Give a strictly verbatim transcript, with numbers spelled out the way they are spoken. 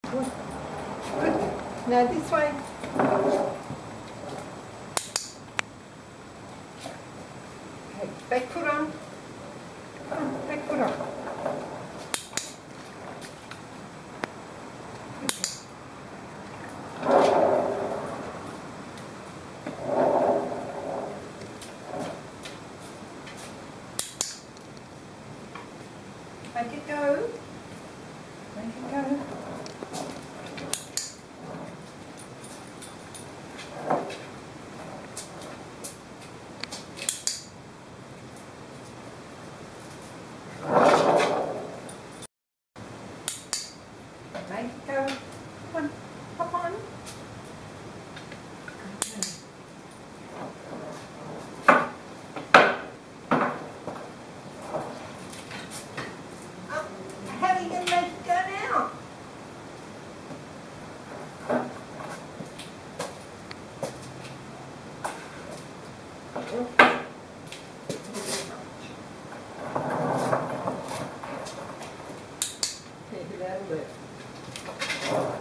Good. Good. Now this way. Okay, back foot on. Come on, back foot on. Make it go. Make it go. Make it go. Come on. Hop on. How are you going to make it go now? Maybe that'll do it.